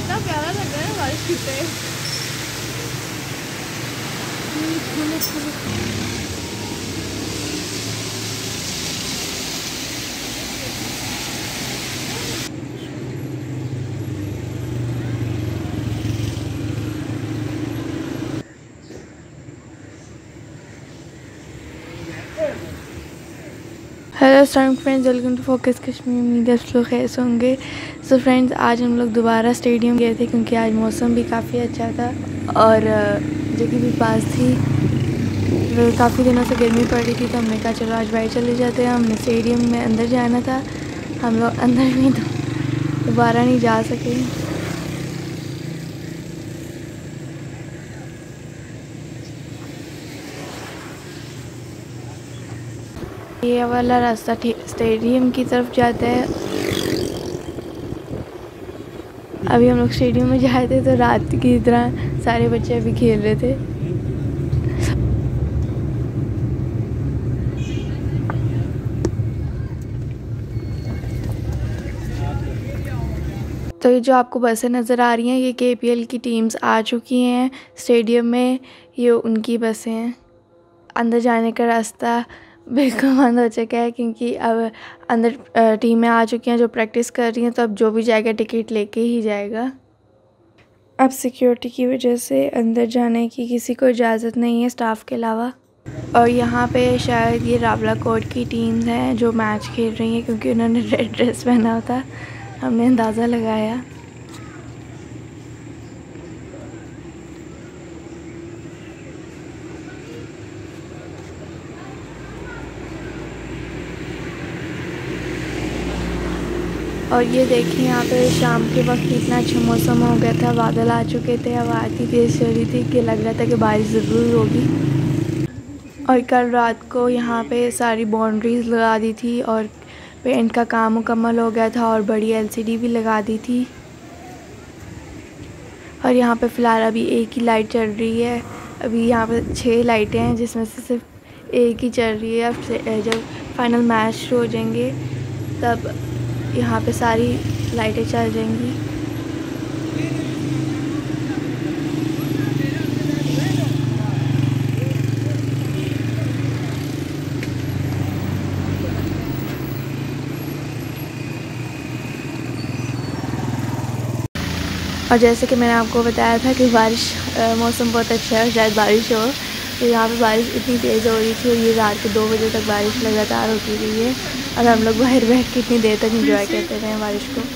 कितना प्यारा लग रहा है बारिश पे। Hello friends, welcome to focus Kashmir. उम्मीद है आप लोग खैर होंगे। सो फ्रेंड्स, आज हम लोग दोबारा स्टेडियम गए थे क्योंकि आज मौसम भी काफ़ी अच्छा था और जगह भी पास थी। तो काफ़ी दिनों से गर्मी पड़ रही थी तो हमने कहा चलो आज बाहर चले जाते हैं। हमने स्टेडियम में अंदर जाना था, हम लोग अंदर भी दोबारा नहीं जा सके। ये वाला रास्ता स्टेडियम की तरफ जाता है। अभी हम लोग स्टेडियम में जाए थे तो रात की तरह सारे बच्चे अभी खेल रहे थे। तो ये जो आपको बसें नज़र आ रही हैं, ये KPL की टीम्स आ चुकी हैं स्टेडियम में। ये उनकी बसें हैं। अंदर जाने का रास्ता बिल्कुल बंद हो चुका है क्योंकि अब अंदर टीमें आ चुकी हैं जो प्रैक्टिस कर रही हैं। तो अब जो भी जाएगा टिकट लेके ही जाएगा। अब सिक्योरिटी की वजह से अंदर जाने की किसी को इजाज़त नहीं है स्टाफ के अलावा। और यहाँ पे शायद ये रावला कोट की टीम्स हैं जो मैच खेल रही हैं क्योंकि उन्होंने रेड ड्रेस पहना होता। हमने अंदाज़ा लगाया। और ये देखिए यहाँ पे शाम के वक्त इतना अच्छा मौसम हो गया था, बादल आ चुके थे, हवा आती तेज़ चल रही थी कि लग रहा था कि बारिश ज़रूर होगी। और कल रात को यहाँ पे सारी बाउंड्रीज़ लगा दी थी और पेंट का काम मुकम्मल हो गया था और बड़ी LCD भी लगा दी थी। और यहाँ पे फ़िलहाल अभी एक ही लाइट चल रही है। अभी यहाँ पे 6 लाइटें हैं जिसमें से सिर्फ एक ही चल रही है। अब जब फाइनल मैच शुरू हो जाएंगे तब यहाँ पे सारी लाइटें चल जाएंगी। और जैसे कि मैंने आपको बताया था कि मौसम बहुत अच्छा है, शायद बारिश हो। तो यहाँ पे बारिश इतनी तेज़ हो रही थी और ये रात के 2 बजे तक बारिश लगातार होती रही है। और हम लोग बाहर बैठ के इतनी देर तक एंजॉय करते रहे बारिश को।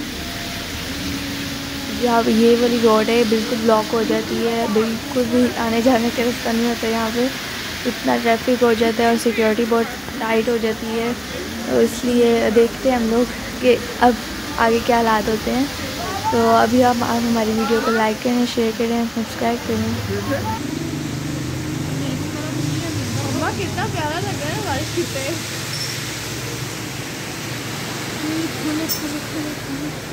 यहाँ ये वाली रोड है बिल्कुल ब्लॉक हो जाती है, बिल्कुल भी आने जाने का रास्ता नहीं होता। यहाँ पे इतना ट्रैफिक हो जाता है और सिक्योरिटी बहुत टाइट हो जाती है। तो इसलिए देखते हैं हम लोग कि अब आगे क्या हालात होते हैं। तो अभी आप हमारी वीडियो को लाइक करें, शेयर करें, सब्सक्राइब करें। कितना प्यारा लग रहा है बारिश पे।